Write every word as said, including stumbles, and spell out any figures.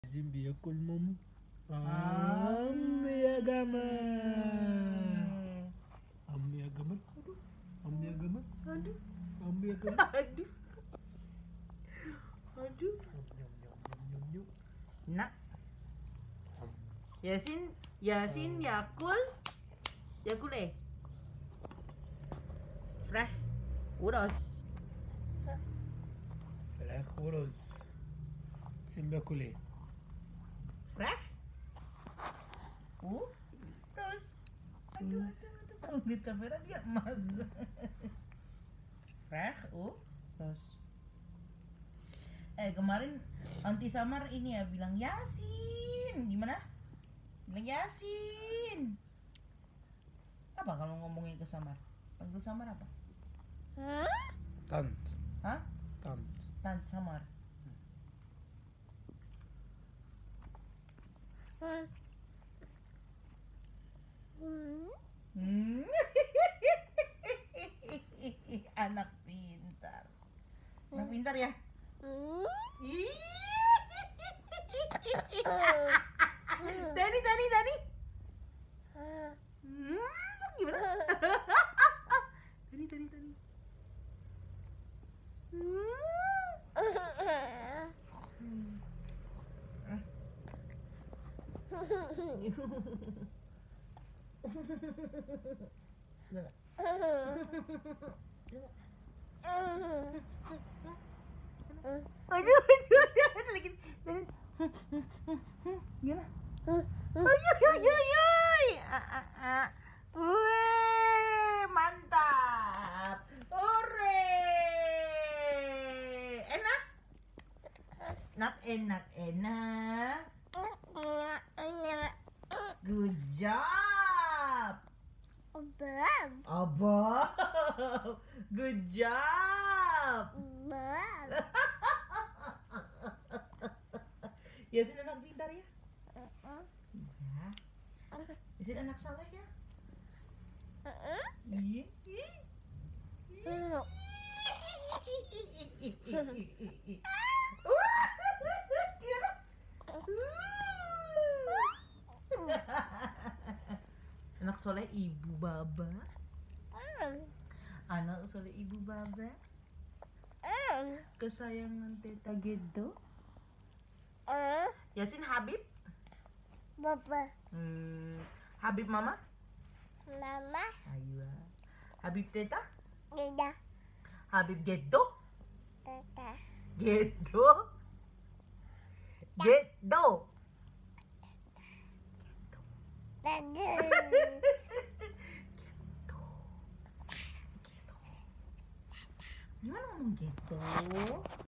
لازم بياكل ماما. عم يا جمال، عم يا جمال، عم يا جمال، Aduh, عم يا جمال. aduh, aduh. Nyam, nyam, nyam, nyam, nyam. Nak, Yasin, Yasin, Yakul, Yakul eh. Freh, uros. فراخ ورز. سيم بياكل ايه؟ Freh, uros. Aduh, aduh, aduh. Di kamera dia emas. Freh, uros. Eh kemarin Anti Samar ini ya bilang Yasin, gimana? Bilang Yasin. Apa kalau ngomongin ke Samar? Panggil Samar apa? Tant. Hah? Tant. Tant Samar. Hmm. Anak pintar. Anak pintar ya? Dani, Dani, Dani. Hmm, gimana? Dani, Dani, Dani. Aduh, aduh, aduh, lagi. Gimana? Ayo, ayo, ayo, ayo. Wih, mantap. Hore. Enak? Enak, enak, enak. Good job. Abang. Good job. Yasin anak pintar ya? Iya. Yasin anak saleh ya? Iya. Anak soleh ibu baba. Anak soleh ibu baba. Kesayangan teta Gedo. Yasin Habib. Hmm, Habib mama. Ayo. Habib teta. Habib Gedo. Gedo. Gedo. Gimana ngomong gitu?